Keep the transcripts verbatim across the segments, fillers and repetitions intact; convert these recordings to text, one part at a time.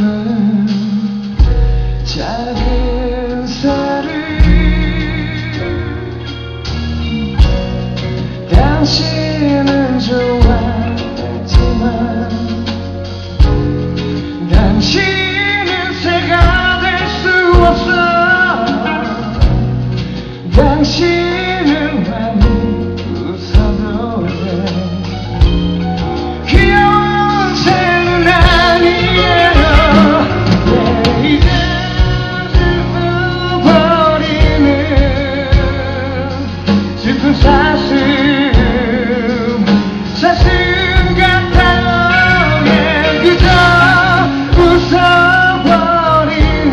싶은 작은 살을 당신은 좋아했지만 당신은 새가 될 수 없어. 당신은 많이 웃어도 돼. 귀여운 새는 아니에요. 내 이제 슬퍼버리는 슬픈 사슴 사슴 같아요. 예, 그저 웃어버리는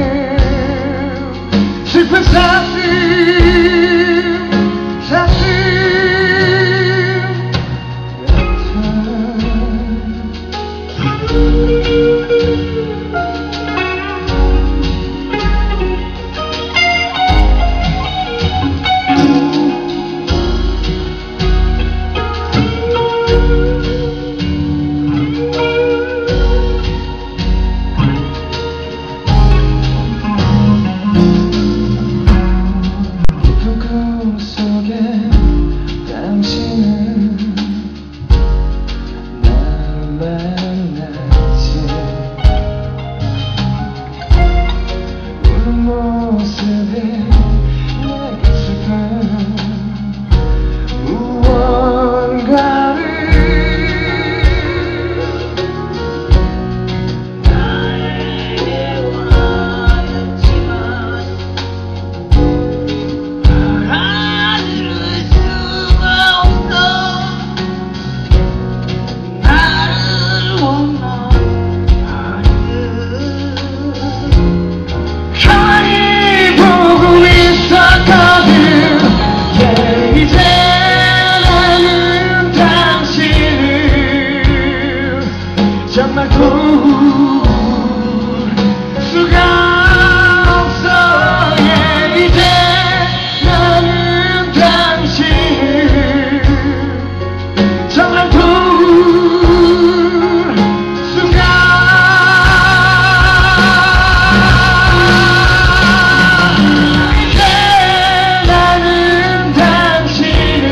슬픈 사슴 사슴 정말 볼 수가 없어. 예, 이제 나는 당신을 정말 볼 수가 이제 나는 당신을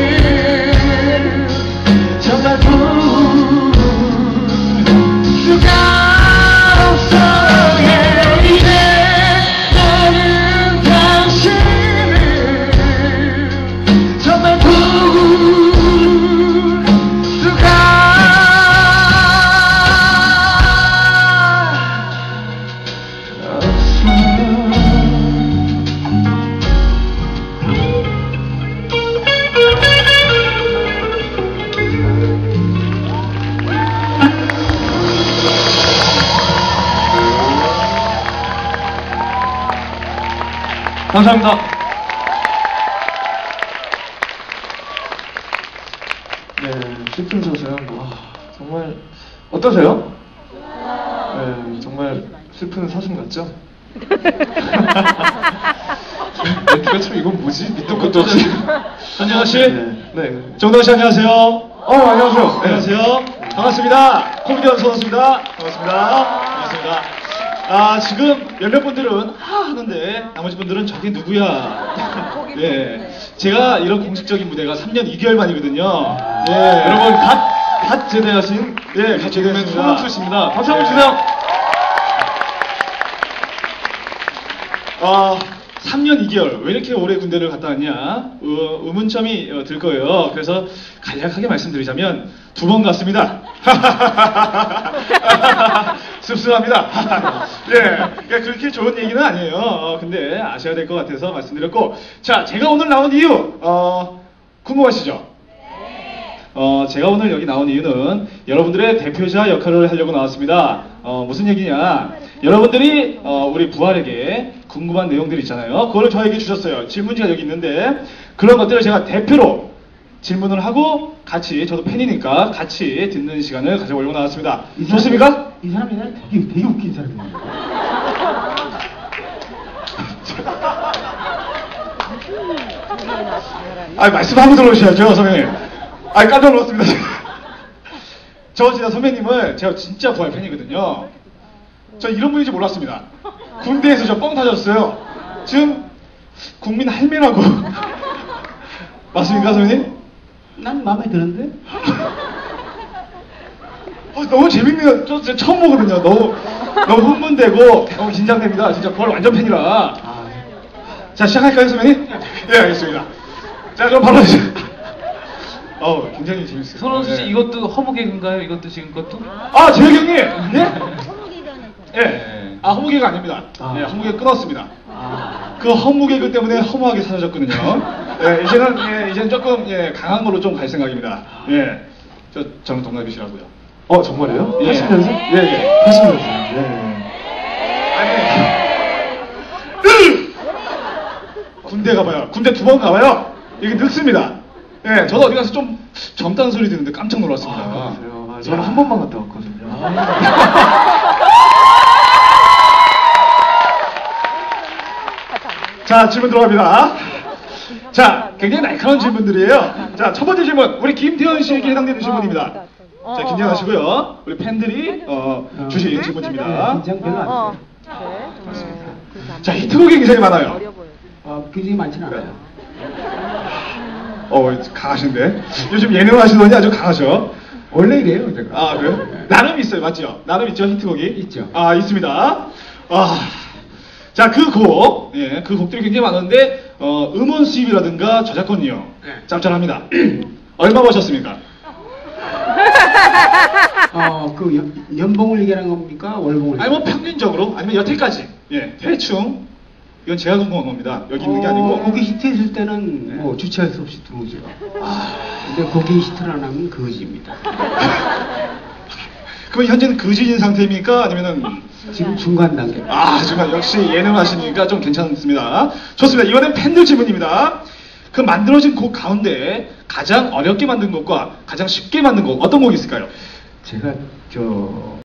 정말 볼 수가 없어. 예, 이제 나는 당신을 정말 볼 수가 감사합니다. 네, 슬픈 소설. 와, 정말 어떠세요? 네, 정말 슬픈 사슴 같죠? 멘트가 참 이건 뭐지? 밑도 끝도 없이. 전정아 씨, 네, 네. 정동아 씨 안녕하세요. 어, 안녕하세요. 네. 안녕하세요. 반갑습니다. 코미디언 손호수입니다. 반갑습니다. 반갑습니다. 아, 지금 몇몇 분들은 하 하는데 나머지 분들은 저게 누구야? 예, 제가 이런 공식적인 무대가 삼 년 이 개월 만이거든요. 예, 여러분, 갓, 갓 제대하신 예, 갓 제대했습니다. 손흥수 씨입니다. 박수 한번 주세요. 아, 삼 년 이 개월 왜 이렇게 오래 군대를 갔다 왔냐? 어, 의문점이 어, 들 거예요. 그래서 간략하게 말씀드리자면 두 번 갔습니다. 씁쓸합니다. 예, 그러니까 그렇게 좋은 얘기는 아니에요. 어, 근데 아셔야 될 것 같아서 말씀드렸고, 자, 제가 오늘 나온 이유 어, 궁금하시죠? 어, 제가 오늘 여기 나온 이유는 여러분들의 대표자 역할을 하려고 나왔습니다. 어, 무슨 얘기냐? 여러분들이 어, 우리 부활에게 궁금한 내용들 있잖아요. 그걸 저에게 주셨어요. 질문지가 여기 있는데 그런 것들을 제가 대표로 질문을 하고 같이, 저도 팬이니까 같이 듣는 시간을 가져보려고 나왔습니다. 이 사람, 좋습니까? 이 사람이 되게, 되게 웃긴 사람이에요. 아, 말씀하고 들어오셔야죠, 선배님. 아, 깜짝 놀랐습니다. 저 진짜 선배님을 제가 진짜 부활 팬이거든요. 저 이런 분인지 몰랐습니다. 군대에서 저 뻥 터졌어요. 지금 국민 할매라고. 맞습니까, 선생님? 난 마음에 드는데? 어, 너무 재밌네요. 저 진짜 처음 보거든요. 너무, 너무 흥분되고, 너무 긴장됩니다. 진짜 구월 완전 팬이라. 아, 자, 시작할까요, 선생님? 네, 알겠습니다. 자, 그럼 바로 이제. 어, 굉장히 재밌어요. 손원수 씨 네. 이것도 허무 개그인가요? 이것도 지금 것도? 아, 재혁 형님! 네? 허무개그는 예. 아, 허무개그 아닙니다. 아. 예, 허무개그 끊었습니다. 아, 그 허무개그 때문에 허무하게 사라졌거든요. 예, 이제는, 예, 이제는 조금, 예, 강한 걸로 좀 갈 생각입니다. 예. 저, 저는 동갑이시라고요. 어, 정말요? 예. 팔십 년생? 예, 예. 팔십 년생. 네. 아니. 군대 가봐요. 군대 두 번 가봐요. 이게 늙습니다. 예, 저도 어디 가서 좀 젊다는 소리 듣는데 깜짝 놀랐습니다. 아, 그래요? 아, 저는 한 번만 갔다 왔거든요. 자, 질문 들어갑니다. 자, 굉장히 날카로운 질문들이에요. 자, 첫 번째 질문. 우리 김태현 씨에게 해당되는 질문입니다. 자, 긴장하시고요. 우리 팬들이 어, 주신 질문입니다. 네, 긴장 별로 안 어. 돼요. 그래. 자, 히트곡이 굉장히 많아요. 어려 보여. 아, 굉장히 많지는 않아요. 어, 강하신데? 요즘 예능 하시더니 아주 강하셔. 원래 이래요, 제가. 아, 그래요? 나름 있어요, 맞죠? 나름 있죠, 히트곡이? 있죠. 아, 있습니다. 아, 자, 그 곡, 예, 그 곡들이 굉장히 많은데, 어, 음원 수입이라든가 저작권이요. 네. 짭짤합니다. 얼마 버셨습니까? 어, 그 연, 연봉을 얘기하는 겁니까? 월봉을? 아니, 뭐 평균적으로, 아니면 여태까지, 예, 대충, 이건 제가 궁금한 겁니다. 여기 있는 게 아니고. 어, 곡이 히트했을 때는 네. 뭐 주체할 수 없이 들어오죠. 아, 근데 곡이 히트를 안 하면 거지입니다. 그럼 현재는 거지인 상태입니까? 아니면은, 지금 중간 단계. 아, 정말 역시 예능 하시니까 좀 괜찮습니다. 좋습니다. 이번엔 팬들 질문입니다. 그 만들어진 곡 가운데 가장 어렵게 만든 곡과 가장 쉽게 만든 곡 어떤 곡이 있을까요? 제가 저